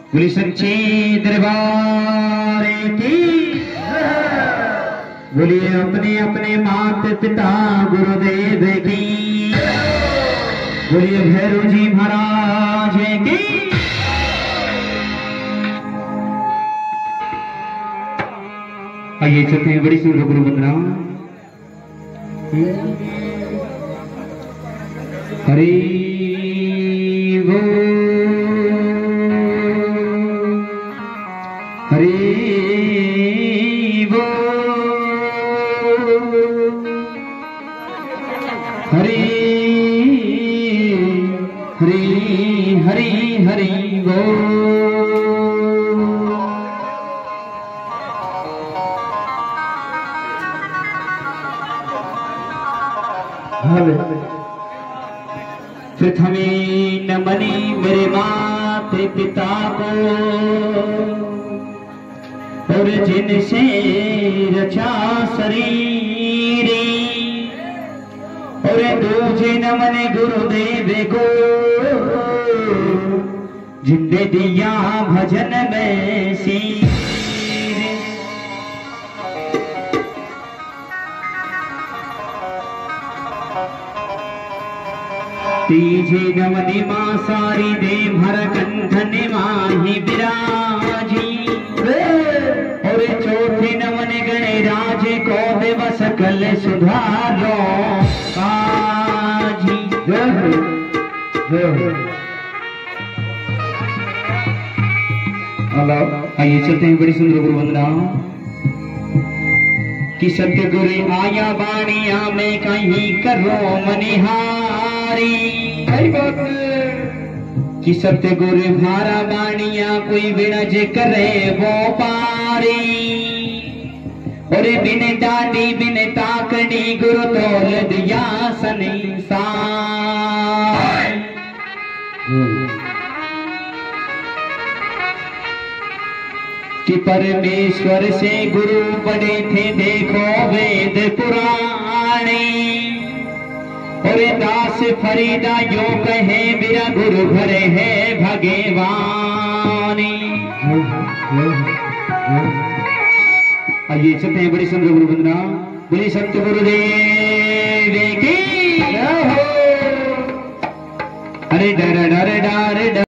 बोली सच्चे दरबार की। बोलिए अपने अपने माता पिता गुरुदेव की। बोलिए भैरव जी महाराज की। आइए चलते हैं बड़ी सुंदर गुरु वंदना। हरि वो हरि वो हरि हरि हरि हरि वो। प्रथमे नमनी मेरे माते पिता को और जिनसे रचा शरीर, और दूजे नमन गुरुदेव को जिंदे दिया भजन में सीर। तीजे नमनि मां सारी दे भर कंठन माही विराजी, और चौथे नमन गणराज को देव सकल सुधारो काजी। आइए चलते हैं बड़ी सुंदर गुरु वंदना। कि सत्य गुरु आया बाणिया में कहीं करो मनिहारी। कि सत्य गुरु भारा बाणिया कोई विनज करे वो पारी, और बिन डाडी बिन ताकड़ी गुरु तोल दिया संसार। कि परमेश्वर से गुरु बड़े थे देखो वेद पुराणे, और दास फरीदा यो कहे मेरा गुरु भरे है भगवानी। आइए चलते हैं बड़ी सुंदर गुरु वंदना। बोली सत्य गुरुदेव की। अरे डर डर डर